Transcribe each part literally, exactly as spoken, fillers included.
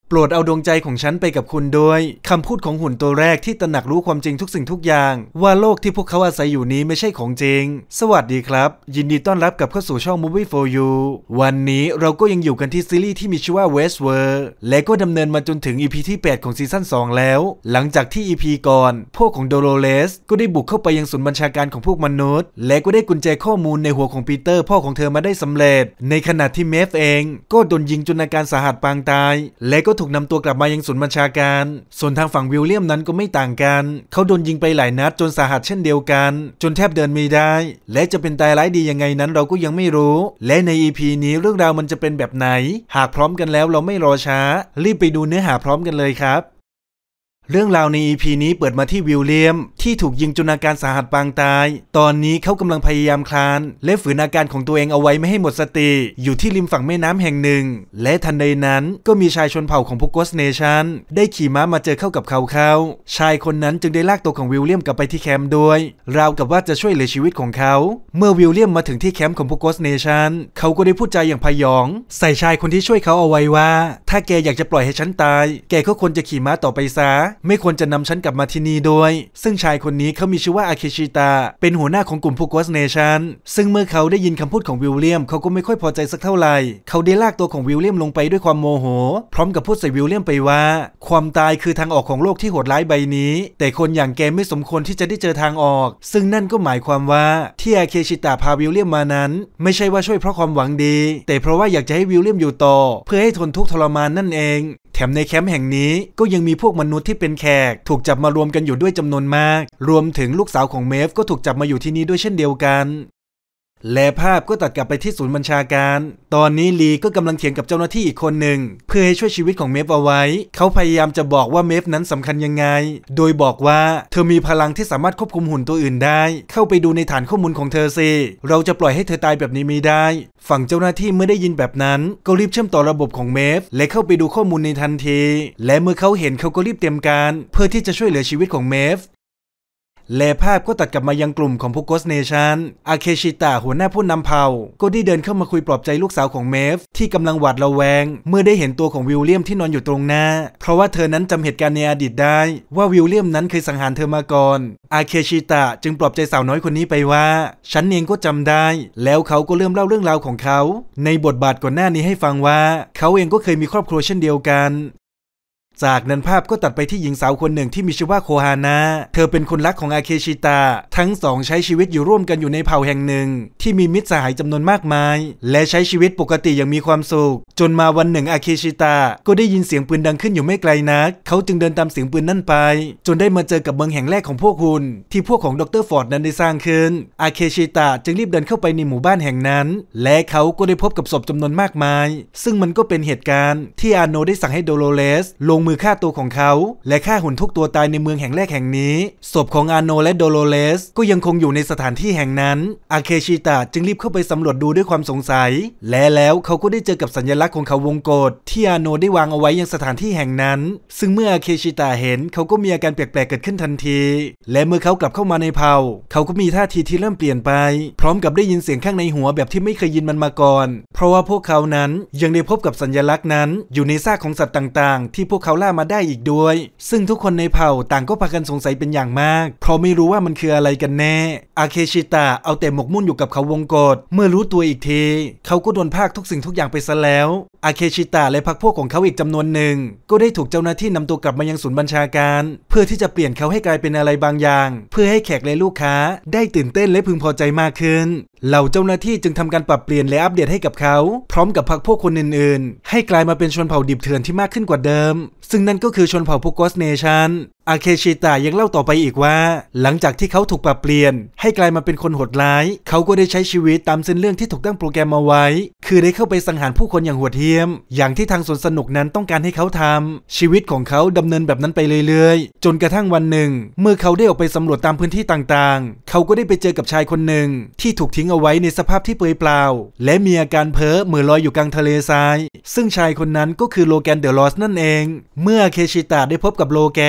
โปรดเอาดวงใจของฉันไปกับคุณด้วยคำพูดของหุ่นตัวแรกที่ตระหนักรู้ความจริงทุกสิ่งทุกอย่างว่าโลกที่พวกเขาอาศัยอยู่นี้ไม่ใช่ของจริงสวัสดีครับยินดีต้อนรับกลับเข้าสู่ช่อง Movie for You วันนี้เราก็ยังอยู่กันที่ซีรีส์ที่มีชื่อว่า Westworld และก็ดำเนินมาจนถึง อี พี ที่ แปด ของซีซั่น สอง แล้วหลังจากที่ อี พี ก่อนพวกของโดโลเลสก็ได้บุกเข้าไปยังศูนย์บัญชาการของพวกมนุษย์และก็ได้กุญแจข้อมูลในหัวของปีเตอร์พ่อของเธอมาได้สำเร็จในขณะที่เมฟเองก็โดนยิงจนอาการสาหัสปางตายและก็ถูกนำตัวกลับมายังศูนย์บัญชาการส่วนทางฝั่งวิลเลียมนั้นก็ไม่ต่างกันเขาโดนยิงไปหลายนัดจนสาหัสเช่นเดียวกันจนแทบเดินไม่ได้และจะเป็นตายร้ายดียังไงนั้นเราก็ยังไม่รู้และใน อี พี นี้เรื่องราวมันจะเป็นแบบไหนหากพร้อมกันแล้วเราไม่รอช้ารีบไปดูเนื้อหาพร้อมกันเลยครับเรื่องราวใน อี พี นี้เปิดมาที่วิลเลียมที่ถูกยิงจนอาการสาหัสปางตายตอนนี้เขากำลังพยายามคลานและฝืนอาการของตัวเองเอาไว้ไม่ให้หมดสติอยู่ที่ริมฝั่งแม่น้ำแห่งหนึ่งและทันใดนั้นก็มีชายชนเผ่าของพวก Ghost Nation ได้ขี่ม้ามาเจอเข้ากับเขาเขาชายคนนั้นจึงได้ลากตัวของวิลเลียมกลับไปที่แคมป์ด้วยราวกับว่าจะช่วยเหลือชีวิตของเขาเมื่อวิลเลียมมาถึงที่แคมป์ของพวก Ghost Nation เขาก็ได้พูดจาอย่างพยองใส่ชายคนที่ช่วยเขาเอาไว้ว่าถ้าแกอยากจะปล่อยให้ฉันตายแกก็ควรจะขี่ม้าต่อไปซะไม่ควรจะนำฉันกลับมาที่นี่ด้วยซึ่งชายคนนี้เขามีชื่อว่าอาเคชิตะเป็นหัวหน้าของกลุ่มพวก Ghost Nation ซึ่งเมื่อเขาได้ยินคำพูดของวิลเลียมเขาก็ไม่ค่อยพอใจสักเท่าไหร่เขาได้ลากตัวของวิลเลียมลงไปด้วยความโมโหพร้อมกับพูดใส่วิลเลียมไปว่าความตายคือทางออกของโลกที่โหดร้ายใบนี้แต่คนอย่างแกไม่สมควรที่จะได้เจอทางออกซึ่งนั่นก็หมายความว่าที่อาเคชิตะพาวิลเลียมมานั้นไม่ใช่ว่าช่วยเพราะความหวังดีแต่เพราะว่าอยากจะให้วิลเลียมอยู่ต่อเพื่อให้ทนทุกข์ทรมานนั่นเองแถมในแคมป์แห่งนี้ก็ยังมีพวกมนุษย์ที่เป็นแขกถูกจับมารวมกันอยู่ด้วยจำนวนมากรวมถึงลูกสาวของเมฟก็ถูกจับมาอยู่ที่นี่ด้วยเช่นเดียวกันและภาพก็ตัดกลับไปที่ศูนย์บัญชาการตอนนี้ลีก็กำลังเถียงกับเจ้าหน้าที่อีกคนหนึ่งเพื่อให้ช่วยชีวิตของเมฟเอาไว้เขาพยายามจะบอกว่าเมฟนั้นสำคัญยังไงโดยบอกว่าเธอมีพลังที่สามารถควบคุมหุ่นตัวอื่นได้เข้าไปดูในฐานข้อมูลของเธอสิเราจะปล่อยให้เธอตายแบบนี้ไม่ได้ฝั่งเจ้าหน้าที่เมื่อได้ยินแบบนั้นก็รีบเชื่อมต่อระบบของเมฟและเข้าไปดูข้อมูลในทันทีและเมื่อเขาเห็นเขาก็รีบเตรียมการเพื่อที่จะช่วยเหลือชีวิตของเมฟและภาพก็ตัดกลับมายังกลุ่มของพวก Ghost Nation อาเคชิตะหัวหน้าผู้นำเผ่าก็ได้เดินเข้ามาคุยปลอบใจลูกสาวของเมฟที่กำลังหวาดระแวงเมื่อได้เห็นตัวของวิลเลียมที่นอนอยู่ตรงหน้าเพราะว่าเธอนั้นจำเหตุการณ์ในอดีตได้ว่าวิลเลียมนั้นเคยสังหารเธอมาก่อนอาเคชิตะจึงปลอบใจสาวน้อยคนนี้ไปว่าฉันเองก็จำได้แล้วเขาก็เริ่มเล่าเรื่องราวของเขาในบทบาทก่อนหน้านี้ให้ฟังว่าเขาเองก็เคยมีครอบครัวเช่นเดียวกันจากนั้นภาพก็ตัดไปที่หญิงสาวคนหนึ่งที่มีชื่อว่าโคฮานะเธอเป็นคนรักของอาเคชิตะทั้งสองใช้ชีวิตอยู่ร่วมกันอยู่ในเผ่าแห่งหนึ่งที่มีมิตรสหายจำนวนมากมายและใช้ชีวิตปกติอย่างมีความสุขจนมาวันหนึ่งอาเคชิตะก็ได้ยินเสียงปืนดังขึ้นอยู่ไม่ไกลนักเขาจึงเดินตามเสียงปืนนั่นไปจนได้มาเจอกับเมืองแห่งแรกของพวกหุ่นที่พวกของดร.ฟอร์ดนั้นได้สร้างขึ้นอาเคชิตะจึงรีบเดินเข้าไปในหมู่บ้านแห่งนั้นและเขาก็ได้พบกับศพจำนวนมากมายซึ่งมันก็เป็นเหตุการณ์ที่อาโนได้สั่งให้โดโลเรสลงมือฆ่าตัวของเขาและฆ่าหุ่นทุกตัวตายในเมืองแห่งแรกแห่งนี้ศพของอาโนและโดโลเรสก็ยังคงอยู่ในสถานที่แห่งนั้นอาเคชิตะจึงรีบเข้าไปสำรวจดูด้วยความสงสัยและแล้วเขาก็ได้เจอกับสัญลักษณ์ของเขาวงกตที่อาโนได้วางเอาไว้ยังสถานที่แห่งนั้นซึ่งเมื่ออาเคชิตะเห็นเขาก็มีอาการแปลกๆเกิดขึ้นทันทีและเมื่อเขากลับเข้ามาในเผ่าเขาก็มีท่าทีที่เริ่มเปลี่ยนไปพร้อมกับได้ยินเสียงข้างในหัวแบบที่ไม่เคยยินมันมาก่อนเพราะว่าพวกเขานั้นยังได้พบกับสัญลักษณ์นั้นอยู่ในซากของสัตว์ต่างๆที่พวกเขาล่ามาได้อีกด้วยซึ่งทุกคนในเผ่าต่างก็พากันสงสัยเป็นอย่างมากเพราะไม่รู้ว่ามันคืออะไรกันแน่อาเคชิตะเอาแต่หมกมุ่นอยู่กับเขาวงกตเมื่อรู้ตัวอีกทีเขาก็โดนพากทุกสิ่งทุกอย่างไปซะแล้วอาเคชิตะและพรรคพวกของเขาอีกจำนวนหนึ่งก็ได้ถูกเจ้าหน้าที่นำตัวกลับมายังศูนย์บัญชาการเพื่อที่จะเปลี่ยนเขาให้กลายเป็นอะไรบางอย่างเพื่อให้แขกและลูกค้าได้ตื่นเต้นและพึงพอใจมากขึ้นเหล่าเจ้าหน้าที่จึงทำการปรับเปลี่ยนและอัปเดตให้กับเขาพร้อมกับพรรคพวกคนอื่นๆให้กลายมาเป็นชนเผ่าดิบเถื่อนที่มากขึ้นกว่าเดิมซึ่งนั่นก็คือชนเผ่าพวก Ghost Nation อาเคชิตะยังเล่าต่อไปอีกว่าหลังจากที่เขาถูกปรับเปลี่ยนให้กลายมาเป็นคนโหดร้ายเขาก็ได้ใช้ชีวิตตามเส้นเรื่องที่ถูกตั้งโปรแกรมมาไว้คือได้เข้าไปสังหารผู้คนอย่างโหดเหี้ยมอย่างที่ทางสวนสนุกนั้นต้องการให้เขาทำชีวิตของเขาดำเนินแบบนั้นไปเรื่อยๆจนกระทั่งวันหนึ่งเมื่อเขาได้ออกไปสำรวจตามพื้นที่ต่างๆเขาก็ได้ไปเจอกับชายคนหนึ่งที่ถูกทิ้งเอาไว้ในสภาพที่เปลือยเปล่าและมีอาการเพ้อเหมือนลอยอยู่กลางทะเลทรายซึ่งชายคนนั้นก็คือโลแกนเดอะลอสนั่นเองเมื่ออาเคชิตะได้พบกับโลแกนเขา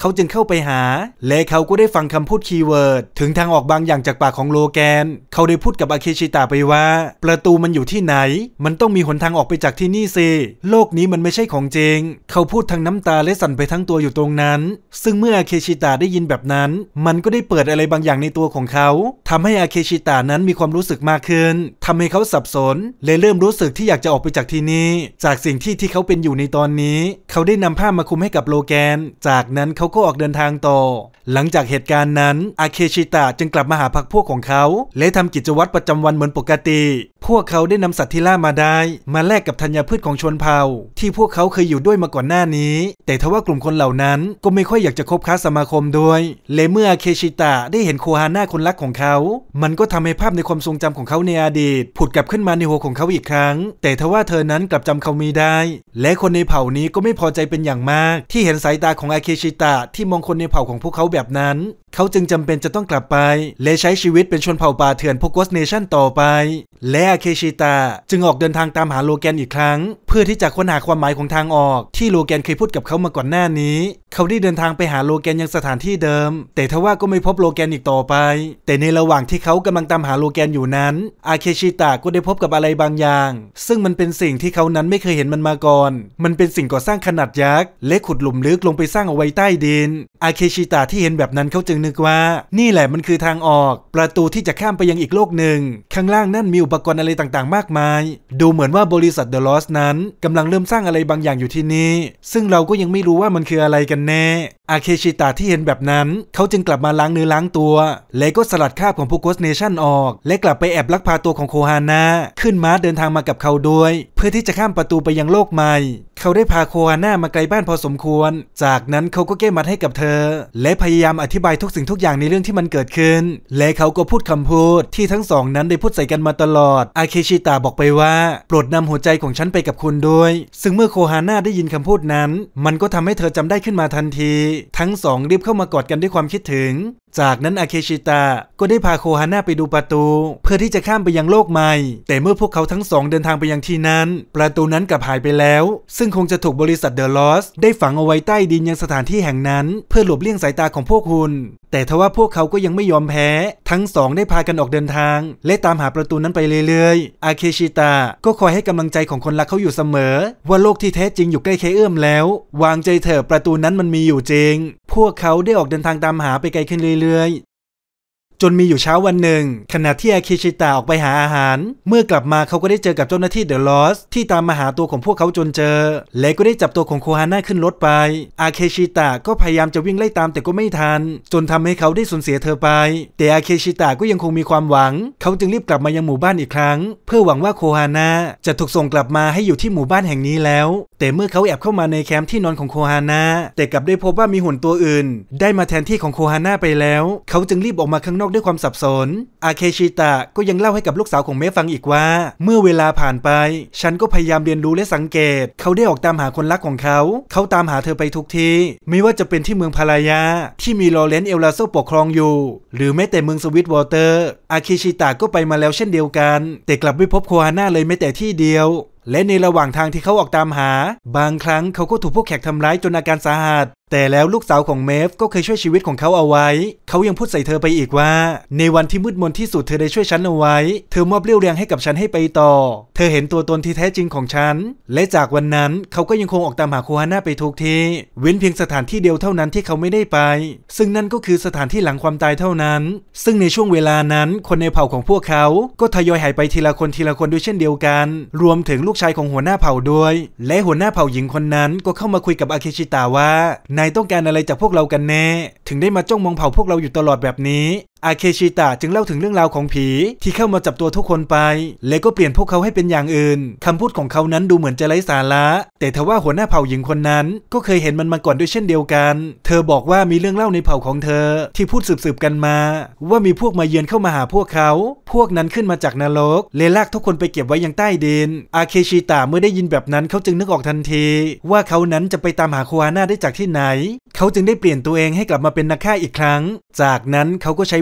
เขาจึงเข้าไปหาและเขาก็ได้ฟังคำพูดคีย์เวิร์ดถึงทางออกบางอย่างจากปากของโลแกนเขาได้พูดกับอาเคชิตะไปว่าประตูมันอยู่ที่ไหนมันต้องมีหนทางออกไปจากที่นี่สิโลกนี้มันไม่ใช่ของจริงเขาพูดทั้งน้ำตาและสั่นไปทั้งตัวอยู่ตรงนั้นซึ่งเมื่ออาเคชิตะได้ยินแบบนั้นมันก็ได้เปิดอะไรบางอย่างในตัวของเขาทำให้อาเคชิตะนั้นมีความรู้สึกมากขึ้นทำให้เขาสับสนและเริ่มรู้สึกที่อยากจะออกไปจากที่นี่จากสิ่งที่ที่เขาเป็นอยู่ในตอนนี้เขาได้นำผ้ามาคลุมให้กับโลแกนจากนั้นเขาก็ออกเดินทางต่อหลังจากเหตุการณ์นั้นอาเคชิตะจึงกลับมาหาพรรคพวกของเขาและทำกิจวัตรประจำวันเหมือนปกติพวกเขาได้นำสัตว์ที่ล่ามาได้มาแลกกับธัญพืชของชนเผ่าที่พวกเขาเคยอยู่ด้วยมาก่อนหน้านี้แต่ทว่ากลุ่มคนเหล่านั้นก็ไม่ค่อยอยากจะคบค้าสมาคมด้วยและเมื่ออาเคชิตะได้เห็นโคฮาน่าคนรักของเขามันก็ทำให้ภาพในความทรงจำของเขาในอดีตผุดกลับขึ้นมาในหัวของเขาอีกครั้งแต่ทว่าเธอนั้นกลับจำเขาไม่ได้และคนในเผ่านี้ก็ไม่พอใจเป็นอย่างมากที่เห็นสายตาของอาเคชิตะที่มองคนในเผ่าของพวกเขาแบบนั้นเขาจึงจำเป็นจะต้องกลับไปและใช้ชีวิตเป็นชนเผ่าป่าเถื่อนพวกกอสเนชั่นต่อไปและอาเคชิตะจึงออกเดินทางตามหาโลแกนอีกครั้งเพื่อที่จะค้นหาความหมายของทางออกที่โลแกนเคยพูดกับเขามาก่อนหน้านี้เขาได้เดินทางไปหาโลแกนยังสถานที่เดิมแต่ทว่าก็ไม่พบโลแกนอีกต่อไปแต่ในระหว่างที่เขากำลังตามหาโลแกนอยู่นั้นอาเคชิตะก็ได้พบกับอะไรบางอย่างซึ่งมันเป็นสิ่งที่เขานั้นไม่เคยเห็นมันมาก่อนมันเป็นสิ่งก่อสร้างขนาดยักษ์และขุดหลุมลึกลงไปสร้างเอาไว้ใต้ดินอาเคชิตะที่เห็นแบบนั้นเขาจึงนึกว่านี่แหละมันคือทางออกประตูที่จะข้ามไปยังอีกโลกหนึ่งข้างล่างนั่นมีอุปกรณ์อะไรต่างๆมากมายดูเหมือนว่าบริษัท The Lost นั้นกำลังเริ่มสร้างอะไรบางอย่างอยู่ที่นี่ซึ่งเราก็ยังไม่รู้ว่ามันคืออะไรกันแน่อาเคชิตะที่เห็นแบบนั้นเขาจึงกลับมาล้างเนื้อล้างตัวและก็สลัดคราบของพวกโกสเนชั่นออกและกลับไปแอบลักพาตัวของโคฮาน่าขึ้นม้าเดินทางมากับเขาด้วยเพื่อที่จะข้ามประตูไปยังโลกใหม่เขาได้พาโคฮาน่ามาไกลบ้านพอสมควรจากนั้นเขาก็แก้มัดให้กับเธอและพยายามอธิบายทุกสิ่งทุกอย่างในเรื่องที่มันเกิดขึ้นและเขาก็พูดคำพูดที่ทั้งสองนั้นได้พูดใส่กันมาตลอดอาเคชิตะบอกไปว่าโปรดนำหัวใจของฉันไปกับคุณด้วยซึ่งเมื่อโคฮาน่าได้ยินคำพูดนั้นมันก็ทำให้เธอจำได้ขึ้นมาทันทีทั้งสองรีบเข้ามากอดกันด้วยความคิดถึงจากนั้นอาเคชิตะก็ได้พาโคฮาน่าไปดูประตูเพื่อที่จะข้ามไปยังโลกใหม่แต่เมื่อพวกเขาทั้งสองเดินทางไปยังที่นั้นประตูนั้นกลับหายไปแล้วซึ่งคงจะถูกบริษัท The Lost ได้ฝังเอาไว้ใต้ดินยังสถานที่แห่งนั้นเพื่อหลบเลี่ยงสายตาของพวกหุ่นแต่ทว่าพวกเขาก็ยังไม่ยอมแพ้ทั้งสองได้พากันออกเดินทางและตามหาประตูนั้นไปเรื่อยๆอาเคชิตะก็คอยให้กำลังใจของคนรักเขาอยู่เสมอว่าโลกที่แท้จริงอยู่ใกล้แค่เอื้อมแล้ววางใจเถอะประตูนั้นมันมีอยู่จริงพวกเขาได้ออกเดินทางตามหาไปไกลขึ้นเรื่อยๆจนมีอยู่เช้าวันหนึ่งขณะที่อาเคชิตะออกไปหาอาหารเมื่อกลับมาเขาก็ได้เจอกับเจ้าหน้าที่ The Lost ที่ตามมาหาตัวของพวกเขาจนเจอและก็ได้จับตัวของโคฮาน่าขึ้นรถไปอาเคชิตะก็พยายามจะวิ่งไล่ตามแต่ก็ไม่ทันจนทำให้เขาได้สูญเสียเธอไปแต่อาเคชิตะก็ยังคงมีความหวังเขาจึงรีบกลับมายังหมู่บ้านอีกครั้งเพื่อหวังว่าโคฮาน่าจะถูกส่งกลับมาให้อยู่ที่หมู่บ้านแห่งนี้แล้วแต่เมื่อเขาแอบเข้ามาในแคมป์ที่นอนของโคฮาน่าแต่กลับได้พบว่ามีหุ่นตัวอื่นได้มาแทนที่ของโคฮาน่าไปแล้วเขาจึงรีบออกมาข้างนอกด้วยความสับสนอาเคชิตะก็ยังเล่าให้กับลูกสาวของเมฟฟังอีกว่าเมื่อเวลาผ่านไปฉันก็พยายามเรียนรู้และสังเกตเขาได้ออกตามหาคนรักของเขาเขาตามหาเธอไปทุกที่ไม่ว่าจะเป็นที่เมืองพารายาที่มีลอเรนซ์เอลลาโซปกครองอยู่หรือแม้แต่เมืองสวิตวอเตอร์อาเคชิตะก็ไปมาแล้วเช่นเดียวกันแต่กลับไม่พบโคฮาน่าเลยแม้แต่ที่เดียวและในระหว่างทางที่เขาออกตามหาบางครั้งเขาก็ถูกพวกแขกทำร้ายจนอาการสาหัสแต่แล้วลูกสาวของเมฟก็เคยช่วยชีวิตของเขาเอาไว้เขายังพูดใส่เธอไปอีกว่าในวันที่มืดมนที่สุดเธอได้ช่วยฉันเอาไว้เธอมอบเรี่ยวแรงให้กับฉันให้ไปต่อเธอเห็นตัวตนที่แท้จริงของฉันและจากวันนั้นเขาก็ยังคงออกตามหาโคฮาน่าไปทุกที่เว้นเพียงสถานที่เดียวเท่านั้นที่เขาไม่ได้ไปซึ่งนั่นก็คือสถานที่หลังความตายเท่านั้นซึ่งในช่วงเวลานั้นคนในเผ่าของพวกเขาก็ทยอยหายไปทีละคนทีละคนด้วยเช่นเดียวกันรวมถึงลูกชายของหัวหน้าเผ่าด้วยและหัวหน้าเผ่าหญิงคนนั้นก็เข้ามาคุยกับอาเคชิตะว่านายต้องการอะไรจากพวกเรากันแน่ถึงได้มาจ้องมองเผ่าพวกเราอยู่ตลอดแบบนี้อาเคชิตะจึงเล่าถึงเรื่องราวของผีที่เข้ามาจับตัวทุกคนไปและก็เปลี่ยนพวกเขาให้เป็นอย่างอื่นคำพูดของเขานั้นดูเหมือนจะไร้สาระแต่ทว่าหัวหน้าเผ่าหญิงคนนั้นก็เคยเห็นมันมาก่อนด้วยเช่นเดียวกันเธอบอกว่ามีเรื่องเล่าในเผ่าของเธอที่พูดสืบๆกันมาว่ามีพวกมาเยือนเข้ามาหาพวกเขาพวกนั้นขึ้นมาจากนรกและลากทุกคนไปเก็บไว้ยังใต้ดินอาเคชิตะเมื่อได้ยินแบบนั้นเขาจึงนึกออกทันทีว่าเขานั้นจะไปตามหาโคฮาน่าได้จากที่ไหนเขาจึงได้เปลี่ยนตัวเองให้กลับมาเป็นนักฆ่าอีกครั้งจากนั้นเขาก็ใช้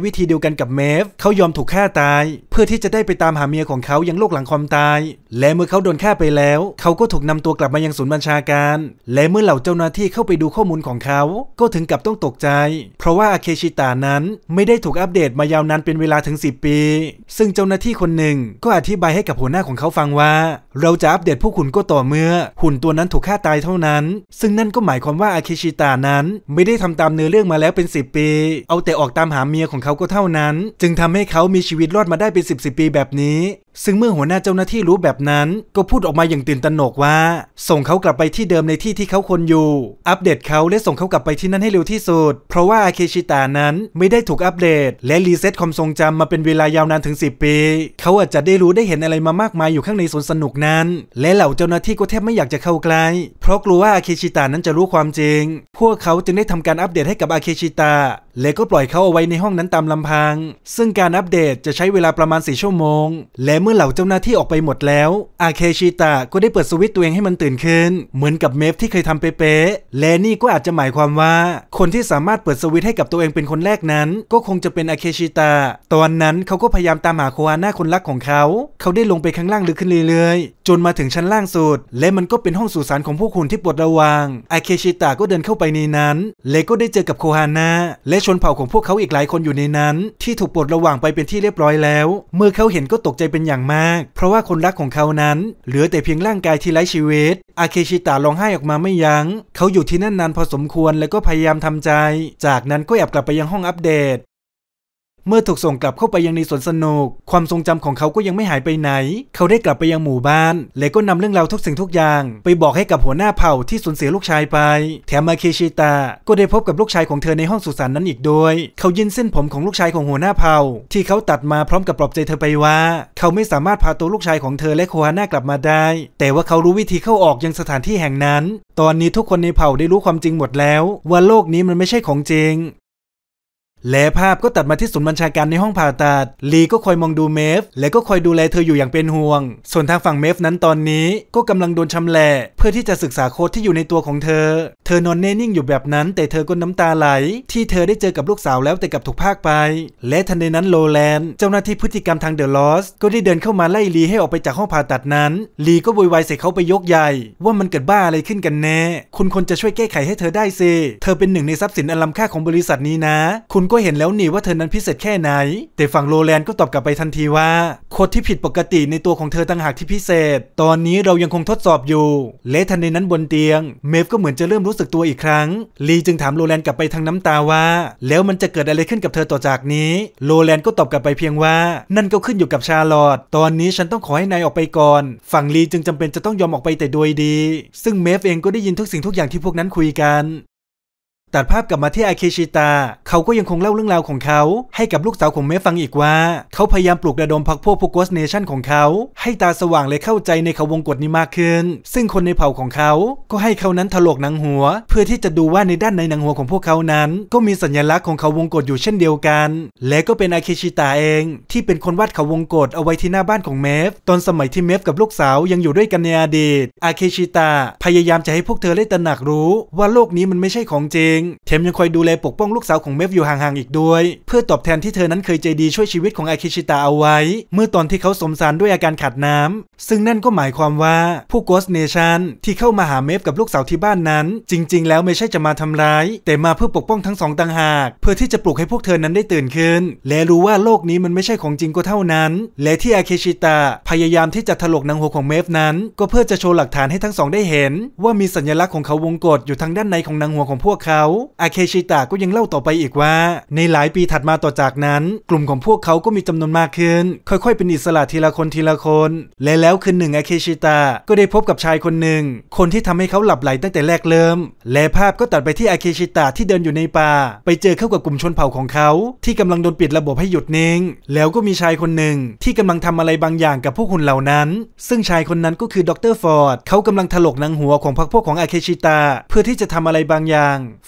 วิธีเดียวกันกับเมฟเขายอมถูกฆ่าตายเพื่อที่จะได้ไปตามหาเมียของเขายังโลกหลังความตายและเมื่อเขาโดนฆ่าไปแล้วเขาก็ถูกนำตัวกลับมายังศูนย์บัญชาการและเมื่อเหล่าเจ้าหน้าที่เข้าไปดูข้อมูลของเขาก็ถึงกับต้องตกใจเพราะว่าอาเคชิตะนั้นไม่ได้ถูกอัปเดตมายาวนานเป็นเวลาถึงสิบปีซึ่งเจ้าหน้าที่คนหนึ่งก็อธิบายให้กับหัวหน้าของเขาฟังว่าเราจะอัปเดตผู้หุ่นก็ต่อเมื่อหุ่นตัวนั้นถูกฆ่าตายเท่านั้นซึ่งนั่นก็หมายความว่าอาเคชิตะนั้นไม่ได้ทำตามเนื้อเรื่องมาแล้วเป็นสิบปีเอาแต่ออกตามหาเมียของเขาก็เท่านั้นจึงทำให้เขามีชีวิตรอดมาได้เป็นสิบสิบปีแบบนี้ซึ่งเมื่อหัวหน้าเจ้าหน้าที่รู้แบบนั้นก็พูดออกมาอย่างตื่นตระหนกว่าส่งเขากลับไปที่เดิมในที่ที่เขาควรอยู่อัปเดตเขาและส่งเขากลับไปที่นั่นให้เร็วที่สุดเพราะว่าอาเคชิตะนั้นไม่ได้ถูกอัปเดตและรีเซ็ตความทรงจำมาเป็นเวลายาวนานถึงสิบปีเขาอาจจะได้รู้ได้เห็นอะไรมามากมายอยู่ข้างในสวนสนุกนั้นและเหล่าเจ้าหน้าที่ก็แทบไม่อยากจะเข้าใกล้เพราะกลัวว่าอาเคชิตะนั้นจะรู้ความจริงพวกเขาจึงได้ทำการอัปเดตให้กับอาเคชิตะและก็ปล่อยเขาเอาไว้ในห้องนั้นตามลำพังซึ่งการอัปเดตจะใช้เวลาประมาณสี่ชั่วโมงและเมื่อเหล่าเจ้าหน้าที่ออกไปหมดแล้วอาเคชิตะก็ได้เปิดสวิตช์ตัวเองให้มันตื่นขึ้นเหมือนกับเมฟที่เคยทำเป๊ะๆและนี่ก็อาจจะหมายความว่าคนที่สามารถเปิดสวิตช์ให้กับตัวเองเป็นคนแรกนั้นก็คงจะเป็นอาเคชิตะตอนนั้นเขาก็พยายามตามหาโคอาน่าคนรักของเขาเขาได้ลงไปข้างล่างลึกขึ้นเรื่อยๆจนมาถึงชั้นล่างสุดและมันก็เป็นห้องสุสานของพวกคุณที่ปวดระวางอาเคชิตะก็เดินเข้าไปในนั้นและก็ได้เจอกับโคอาน่าและชนเผ่าของพวกเขาอีกหลายคนอยู่ในนั้นที่ถูกปลดระวางไปเป็นที่เรียบร้อยแล้วเมื่อเขาเห็นก็ตกใจเป็นอย่างมากเพราะว่าคนรักของเขานั้นเหลือแต่เพียงร่างกายที่ไร้ชีวิตอาเคชิตะร้องไห้ออกมาไม่ยั้งเขาอยู่ที่นั่นนานพอสมควรและก็พยายามทำใจจากนั้นก็แอบกลับไปยังห้องอัปเดตเมื่อถูกส่งกลับเข้าไปยังในสวนสนุกความทรงจำของเขาก็ยังไม่หายไปไหนเขาได้กลับไปยังหมู่บ้านและก็นำเรื่องราวทุกสิ่งทุกอย่างไปบอกให้กับหัวหน้าเผ่าที่สูญเสียลูกชายไปแถมอาเคชิตะก็ได้พบกับลูกชายของเธอในห้องสุสานนั้นอีกด้วยเขายินเส้นผมของลูกชายของหัวหน้าเผ่าที่เขาตัดมาพร้อมกับปลอบใจเธอไปว่าเขาไม่สามารถพาตัวลูกชายของเธอและโคฮาน่ากลับมาได้แต่ว่าเขารู้วิธีเข้าออกยังสถานที่แห่งนั้นตอนนี้ทุกคนในเผ่าได้รู้ความจริงหมดแล้วว่าโลกนี้มันไม่ใช่ของจริงและภาพก็ตัดมาที่ศูนย์บัญชาการในห้องผ่าตัดลีก็คอยมองดูเมฟและก็คอยดูแลเธออยู่อย่างเป็นห่วงส่วนทางฝั่งเมฟนั้นตอนนี้ก็กำลังโดนชำแหละเพื่อที่จะศึกษาโค้ดที่อยู่ในตัวของเธอเธอนอนแน่นิ่งอยู่แบบนั้นแต่เธอก็น้ำตาไหลที่เธอได้เจอกับลูกสาวแล้วแต่กับถูกพากไปและทันใดนั้นโลแลนด์เจ้าหน้าที่พฤติกรรมทางเดอะลอสก็ได้เดินเข้ามาไล่ลีให้ออกไปจากห้องผ่าตัดนั้นลีก็โวยวายใส่เขาไปยกใหญ่ว่ามันเกิดบ้าอะไรขึ้นกันแน่คุณคนจะช่วยแก้ไขให้เธอได้สิเธอเป็นหนึ่งในทรัพย์สินอันล้ำค่าของบริษัทนี้นะคุณก็เห็นแล้วนี่ว่าเธอนั้นพิเศษแค่ไหนแต่ฝั่งโรแลนด์ก็ตอบกลับไปทันทีว่าโค้ดที่ผิดปกติในตัวของเธอต่างหากที่พิเศษตอนนี้เรายังคงทดสอบอยู่และทันใดนั้นบนเตียงเมฟก็เหมือนจะเริ่มรู้สึกตัวอีกครั้งลีจึงถามโรแลนด์กลับไปทางน้ำตาว่าแล้วมันจะเกิดอะไรขึ้นกับเธอต่อจากนี้โรแลนด์ก็ตอบกลับไปเพียงว่านั่นก็ขึ้นอยู่กับชาร์ลอตตอนนี้ฉันต้องขอให้นายออกไปก่อนฝั่งลีจึงจำเป็นจะต้องยอมออกไปแต่โดยดีซึ่งเมฟเองก็ได้ยินทุกสิ่งทุกอย่างที่พวกนั้นคุยกันตัดภาพกลับมาที่อาเคชิตะเขาก็ยังคงเล่าเรื่องราวของเขาให้กับลูกสาวของเมฟฟังอีกว่าเขาพยายามปลุกระดมพรรคพวกพวกโกสเนชั่นของเขาให้ตาสว่างและเข้าใจในเขาวงกฏนี้มากขึ้นซึ่งคนในเผ่าของเขาก็ให้เขานั้นถลกหนังหัวเพื่อที่จะดูว่าในด้านในหนังหัวของพวกเขานั้นก็มีสัญลักษณ์ของเขาวงกฏอยู่เช่นเดียวกันและก็เป็นอาเคชิตะเองที่เป็นคนวาดเขาวงกฏเอาไว้ที่หน้าบ้านของเมฟตอนสมัยที่เมฟกับลูกสาวยังอยู่ด้วยกันในอดีตอาเคชิตะพยายามจะให้พวกเธอได้ตระหนักรู้ว่าโลกนี้มันไม่ใช่ของจริงแถมยังคอยดูแลปกป้องลูกสาวของเมฟอยู่ห่างๆอีกด้วยเพื่อตอบแทนที่เธอนั้นเคยใจดีช่วยชีวิตของอาเคชิตะเอาไว้เมื่อตอนที่เขาสมสารด้วยอาการขาดน้ำซึ่งนั่นก็หมายความว่าผู้โกสเนชั่นที่เข้ามาหาเมฟกับลูกสาวที่บ้านนั้นจริงๆแล้วไม่ใช่จะมาทำร้ายแต่มาเพื่อปกป้องทั้งสองต่างหากเพื่อที่จะปลุกให้พวกเธอนั้นได้ตื่นขึ้นและรู้ว่าโลกนี้มันไม่ใช่ของจริงก็เท่านั้นและที่อาเคชิตะพยายามที่จะถลกหนังหัวของเมฟนั้นก็เพื่อจะโชว์หลักฐานให้ทั้งสองได้เห็นว่ามีสัญลักษณ์ของเขาวงกฏอยู่ทางด้านในของหนังหัวของพวกเขาอาเคชิตะก็ยังเล่าต่อไปอีกว่าในหลายปีถัดมาต่อจากนั้นกลุ่มของพวกเขาก็มีจำนวนมากขึ้นค่อยๆเป็นอิสระทีละคนทีละคนและแล้วคืนหนึ่งอาเคชิตะก็ได้พบกับชายคนหนึ่งคนที่ทำให้เขาหลับไหลตั้งแต่แรกเริ่มและภาพก็ตัดไปที่อาเคชิตะที่เดินอยู่ในป่าไปเจอเข้ากับกลุ่มชนเผ่าของเขาที่กำลังโดนปิดระบบให้หยุดนิ่งแล้วก็มีชายคนหนึ่งที่กำลังทำอะไรบางอย่างกับพวกหุ่นเหล่านั้นซึ่งชายคนนั้นก็คือดร.ฟอร์ดเขากำลังถลกหนังหัวของพรรคพวกของอาเคชิตะเพื่อที่จะทำอะไรบางอย่างฝ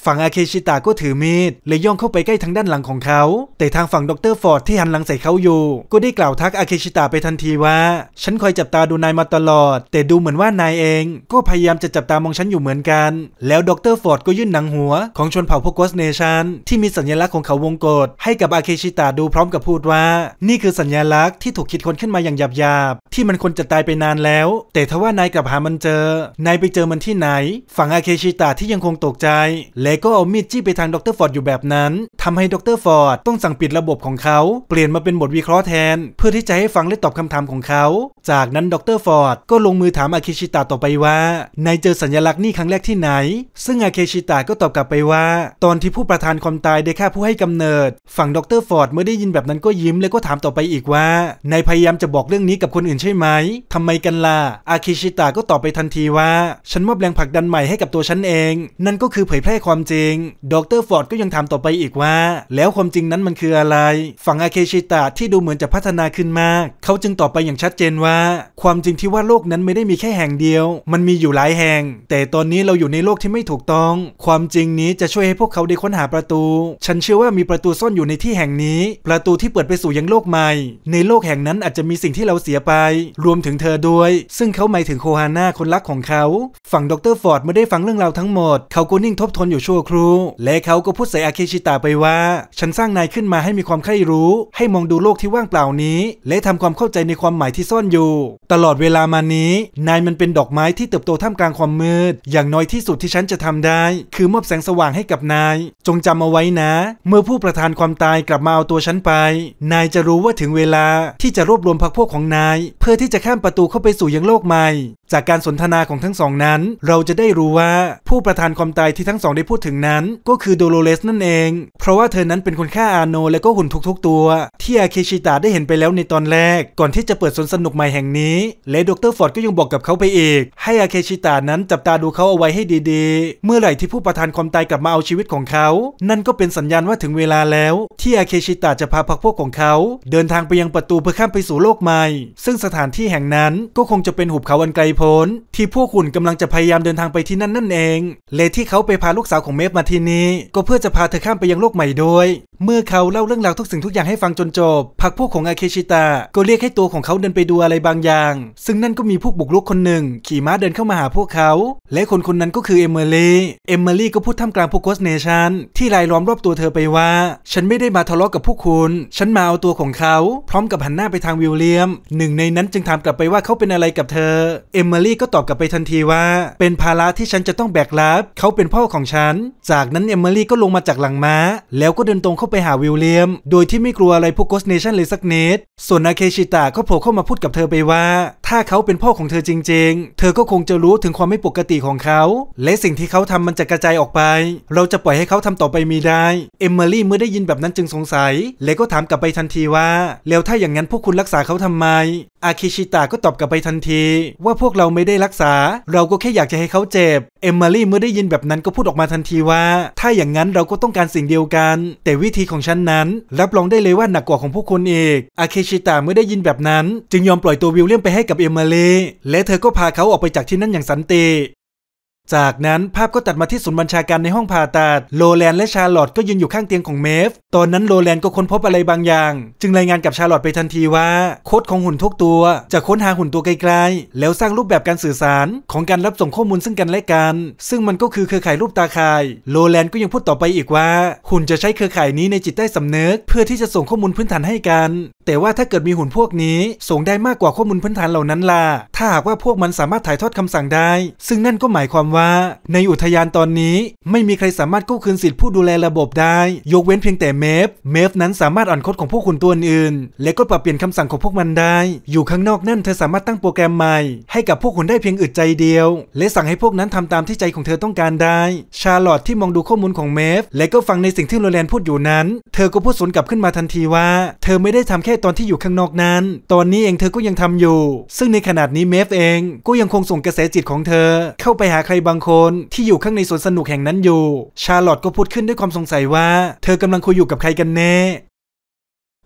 ฝั่งอาเคชิตะก็ถือมีดเลยย่องเข้าไปใกล้ทางด้านหลังของเขาแต่ทางฝั่งดร.ฟอร์ดที่หันหลังใส่เขาอยู่ก็ได้กล่าวทักอาเคชิตะไปทันทีว่าฉันคอยจับตาดูนายมาตลอดแต่ดูเหมือนว่านายเองก็พยายามจะจับตามองฉันอยู่เหมือนกันแล้วดร.ฟอร์ดก็ยื่นหนังหัวของชนเผ่าพวกโกสเนชั่นที่มีสัญลักษณ์ของเขาวงกฏให้กับอาเคชิตะดูพร้อมกับพูดว่านี่คือสัญลักษณ์ที่ถูกคิดค้นขึ้นมาอย่างหยาบๆที่มันควรจะตายไปนานแล้วแต่ทว่านายกลับหามันเจอนายไปเจอมันที่ไหนฝั่งอาเคชิตะที่ยังคงตกใจและก็เอามีดจี้ไปทางดร.ฟอร์ดอยู่แบบนั้นทำให้ดร.ฟอร์ดต้องสั่งปิดระบบของเขาเปลี่ยนมาเป็นบทวิเคราะห์แทนเพื่อที่จะให้ฟังและตอบคำถามของเขาจากนั้นดร.ฟอร์ดก็ลงมือถามอาเคชิตะต่อไปว่านายเจอสัญลักษณ์นี่ครั้งแรกที่ไหนซึ่งอาเคชิตะก็ตอบกลับไปว่าตอนที่ผู้ประทานความตายได้ฆ่าผู้ให้กำเนิดฝั่งดร.ฟอร์ดเมื่อได้ยินแบบนั้นก็ยิ้มและก็ถามต่อไปอีกว่านายพยายามจะบอกเรื่องนี้กับคนอื่นใช่ไหมทำไมกันล่ะอาเคชิตะก็ตอบไปทันทีว่าฉันมอบแรงผลักดันใหม่ให้กับตัวฉันเองนั่นก็คือเผยแพร่ความจริงดร.ฟอร์ดก็ยังถามต่อไปอีกว่าแล้วความจริงนั้นมันคืออะไรฝั่งอาเคชิตะที่ดูเหมือนจะพัฒนาขึ้นมากเขาจึงตอบไปอย่างชัดเจนว่าความจริงที่ว่าโลกนั้นไม่ได้มีแค่แห่งเดียวมันมีอยู่หลายแห่งแต่ตอนนี้เราอยู่ในโลกที่ไม่ถูกต้องความจริงนี้จะช่วยให้พวกเขาได้ค้นหาประตูฉันเชื่อว่ามีประตูซ่อนอยู่ในที่แห่งนี้ประตูที่เปิดไปสู่ยังโลกใหม่ในโลกแห่งนั้นอาจจะมีสิ่งที่เราเสียไปรวมถึงเธอด้วยซึ่งเขาหมายถึงโคฮาน่าคนรักของเขาฝั่งดร.ฟอร์ดเมื่อได้ฟังเรื่องราวทั้งหมดเขาก็นิ่งทบทวนอยู่ชั่วครู่และเขาก็พูดใส่อาเคชิตะไปว่าฉันสร้างนายขึ้นมาให้มีความใคร่รู้ให้มองดูโลกที่ว่างเปล่านี้และทำความเข้าใจในความหมายที่ซ่อนอยู่ตลอดเวลามานี้นายมันเป็นดอกไม้ที่เติบโตท่ามกลางความมืดอย่างน้อยที่สุดที่ฉันจะทำได้คือมอบแสงสว่างให้กับนายจงจำเอาไว้นะเมื่อผู้ประทานความตายกลับมาเอาตัวฉันไปนายจะรู้ว่าถึงเวลาที่จะรวบรวมพรรคพวกของนายเพื่อที่จะข้ามประตูเข้าไปสู่ยังโลกใหม่จากการสนทนาของทั้งสองนั้นเราจะได้รู้ว่าผู้ประทานความตายที่ทั้งสองได้พูดถึงนั้นก็คือโดโลเรสนั่นเองเพราะว่าเธอนั้นเป็นคนฆ่าอาโนและก็หุ่นทุกๆตัวที่อาเคชิตะได้เห็นไปแล้วในตอนแรกก่อนที่จะเปิดสวนสนุกใหม่แห่งนี้และดร.ฟอร์ดก็ยังบอกกับเขาไปอีกให้อาเคชิตะนั้นจับตาดูเขาเอาไว้ให้ดีๆเมื่อไหร่ที่ผู้ประทานความตายกลับมาเอาชีวิตของเขานั่นก็เป็นสัญญาณว่าถึงเวลาแล้วที่อาเคชิตะจะพาพรรคพวกของเขาเดินทางไปยังประตูเพื่อข้ามไปสู่โลกใหม่ซึ่งสถานที่แห่งนั้นก็คงจะเป็นหุบเขาอันไกลโพ้นที่พวกหุ่นกำลังจะพยายามเดินทางไปที่นั่นนั่นเองและที่เขาไปพาลูกสาวของเมฟมาที่นี่ก็เพื่อจะพาเธอข้ามไปยังโลกใหม่ด้วยเมื่อเขาเล่าเรื่องราวทุกสิ่งทุกอย่างให้ฟังจนจบพรรคพวกของอาเคชิตะก็เรียกให้ตัวของเขาเดินไปดูอะไรบางอย่างซึ่งนั่นก็มีพวกบุกรุกคนหนึ่งขี่ม้าเดินเข้ามาหาพวกเขาและคนคนนั้นก็คือเอมิลี่เอมิลี่ก็พูดท่ามกลางพวกโกสเนชั่นที่รายล้อมรอบตัวเธอไปว่าฉันไม่ได้มาทะเลาะกับพวกคุณฉันมาเอาตัวของเขาพร้อมกับหันหน้าไปทางวิลเลียมหนึ่งในนั้นจึงถามกลับไปว่าเขาเป็นอะไรกับเธอเอมิลี่ก็ตอบกลับไปทันทีว่าเป็นภาระที่ฉันจะต้องแบกรับเขาเป็นพ่อของฉันจากนั้นเอมิลี่ก็ลงมาจากหลังม้าแล้วก็เดินตรงเข้าไปหาวิลเลียมโดยที่ไม่กลัวอะไรพวกโกสเนชั่นเลยสักนิดส่วนอาเคชิตะก็โผล่เข้ามาพูดกับเธอไปว่าถ้าเขาเป็นพ่อของเธอจริงๆเธอก็คงจะรู้ถึงความไม่ปกติของเขาและสิ่งที่เขาทำมันจะกระจายออกไปเราจะปล่อยให้เขาทำต่อไปมีได้เอมิลี่เมื่อได้ยินแบบนั้นจึงสงสัยและก็ถามกลับไปทันทีว่าแล้วถ้าอย่างนั้นพวกคุณรักษาเขาทำไมอาเคชิตะก็ตอบกลับไปทันทีว่าพวกเราไม่ได้รักษาเราก็แค่อยากจะให้เขาเจ็บเอมิลี่เมื่อได้ยินแบบนั้นก็พูดออกมาทันทีว่าถ้าอย่างนั้นเราก็ต้องการสิ่งเดียวกันแต่วิธีของฉันนั้นรับรองได้เลยว่าหนักกว่าของพวกคุณอีกอาเคชิตะเมื่อได้ยินแบบนั้นจึงยอมปล่อยตัววิลเลียมไปให้กับเอมิลี่และเธอก็พาเขาออกไปจากที่นั่นอย่างสันติจากนั้นภาพก็ตัดมาที่ศูนย์บัญชาการในห้องผ่าตัดโรแลนและชาร์ลอตก็ยืนอยู่ข้างเตียงของเมฟตอนนั้นโรแลนก็ค้นพบอะไรบางอย่างจึงรายงานกับชาร์ลอตไปทันทีว่าโค้ดของหุ่นทุกตัวจะค้นหาหุ่นตัวไกลๆแล้วสร้างรูปแบบการสื่อสารของการรับส่งข้อมูลซึ่งกันและกันซึ่งมันก็คือเครือข่ายรูปตาข่ายโรแลนก็ยังพูดต่อไปอีกว่าหุ่นจะใช้เครือข่ายนี้ในจิตใต้สำนึกเพื่อที่จะส่งข้อมูลพื้นฐานให้กันแต่ว่าถ้าเกิดมีหุ่นพวกนี้ส่งได้มากกว่าข้อมูลพื้นฐานเหล่านั้นล่ะถ้าหากว่าพวกมันสามารถถ่ายทอดคำสั่งได้ซึ่งนั่นก็หมายความว่าในอุทยานตอนนี้ไม่มีใครสามารถกู้คืนสิทธิผู้ดูแลระบบได้ยกเว้นเพียงแต่เมฟเมฟนั้นสามารถอ่านโค้ดของพวกหุ่นตัวอื่นและก็ปรับเปลี่ยนคำสั่งของพวกมันได้อยู่ข้างนอกนั่นเธอสามารถตั้งโปรแกรมใหม่ให้กับพวกหุ่นได้เพียงอึดใจเดียวและสั่งให้พวกนั้นทำตามที่ใจของเธอต้องการได้ชาร์ลอตที่มองดูข้อมูลของเมฟและก็ฟังในสิ่งที่โรแลนพูดอยู่นั้นเธอก็พูดสวนกลับขึ้นมาทันทีว่าเธอไม่ได้ทำแค่ตอนที่อยู่ข้างนอกนั้นตอนนี้เองเธอก็ยังทำอยู่ซึ่งในขณะนี้เมฟเองก็ยังคงส่งกระแสจิตของเธอเข้าไปหาใครบางคนที่อยู่ข้างในสวนสนุกแห่งนั้นอยู่ชาร์ลอตก็พูดขึ้นด้วยความสงสัยว่าเธอกำลังคุยอยู่กับใครกันแน่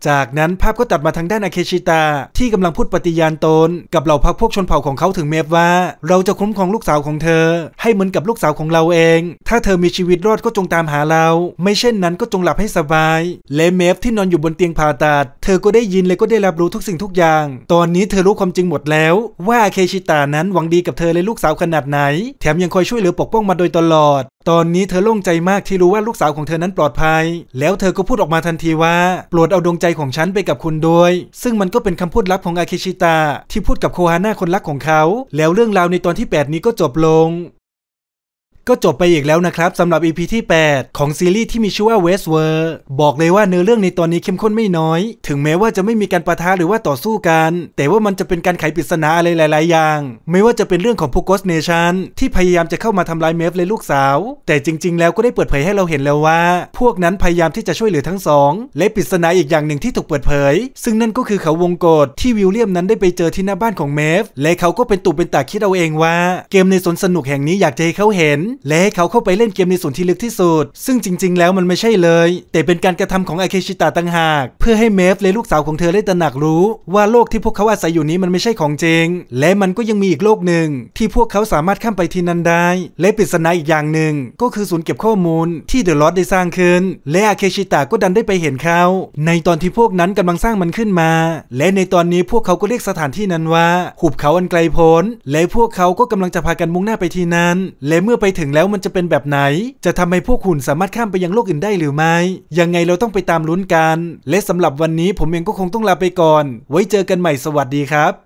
จากนั้นภาพก็ตัดมาทางด้านอาเคชิตะที่กำลังพูดปฏิญาณตนกับเหล่าพรรคพวกชนเผ่าของเขาถึงเมฟว่าเราจะคุ้มครองลูกสาวของเธอให้เหมือนกับลูกสาวของเราเองถ้าเธอมีชีวิตรอดก็จงตามหาเราไม่เช่นนั้นก็จงหลับให้สบายและเมฟที่นอนอยู่บนเตียงผ่าตัดเธอก็ได้ยินและก็ได้รับรู้ทุกสิ่งทุกอย่างตอนนี้เธอรู้ความจริงหมดแล้วว่าอาเคชิตะนั้นหวังดีกับเธอและลูกสาวขนาดไหนแถมยังคอยช่วยเหลือปกป้องมาโดยตลอดตอนนี้เธอโล่งใจมากที่รู้ว่าลูกสาวของเธอนั้นปลอดภัยแล้วเธอก็พูดออกมาทันทีว่าโปรดเอาดวงใจของฉันไปกับคุณด้วยซึ่งมันก็เป็นคำพูดลับของอาเคชิตะที่พูดกับโคฮาน่าคนรักของเขาแล้วเรื่องราวในตอนที่แปดนี้ก็จบลงก็จบไปอีกแล้วนะครับสำหรับ อี พี ที่แปดของซีรีส์ที่มีชื่อว่า Westworld บอกเลยว่าเนื้อเรื่องในตอนนี้เข้มข้นไม่น้อยถึงแม้ว่าจะไม่มีการปะทะหรือว่าต่อสู้กันแต่ว่ามันจะเป็นการไขปริศนาอะไรหลายๆอย่างไม่ว่าจะเป็นเรื่องของพวก Ghost Nation ที่พยายามจะเข้ามาทำลายเมฟและลูกสาวแต่จริงๆแล้วก็ได้เปิดเผยให้เราเห็นแล้วว่าพวกนั้นพยายามที่จะช่วยเหลือทั้งสองและปริศนาอีกอย่างหนึ่งที่ถูกเปิดเผยซึ่งนั่นก็คือเขาวงกฏที่วิลเลียมนั้นได้ไปเจอที่หน้าบ้านของเมฟและเขาก็เป็นตุเป็นตาคิดเอาเองว่าเกมในสวนสนุกแห่งนี้อยากจะให้เขาเห็นและให้เขาเข้าไปเล่นเกมในส่วนที่ลึกที่สุดซึ่งจริงๆแล้วมันไม่ใช่เลยแต่เป็นการกระทำของอาเคชิตะต่างหากเพื่อให้เมฟและลูกสาวของเธอได้ตระหนักรู้ว่าโลกที่พวกเขาอาศัยอยู่นี้มันไม่ใช่ของจริงและมันก็ยังมีอีกโลกหนึ่งที่พวกเขาสามารถข้ามไปที่นั่นได้และปริศนาอีกอย่างหนึ่งก็คือศูนย์เก็บข้อมูลที่เดอะลอร์ดได้สร้างขึ้นและอาเคชิตะก็ดันได้ไปเห็นเขาในตอนที่พวกนั้นกำลังสร้างมันขึ้นมาและในตอนนี้พวกเขาก็เรียกสถานที่นั้นว่าหุบเขาอันไกลโพ้นและพวกเขาก็กำลังจะพากันมุ่งหน้าไปที่นั่นและเมื่อไปถึงแล้วมันจะเป็นแบบไหนจะทำให้พวกหุ่นสามารถข้ามไปยังโลกอื่นได้หรือไม่ยังไงเราต้องไปตามลุ้นกันและสำหรับวันนี้ผมเองก็คงต้องลาไปก่อนไว้เจอกันใหม่สวัสดีครับ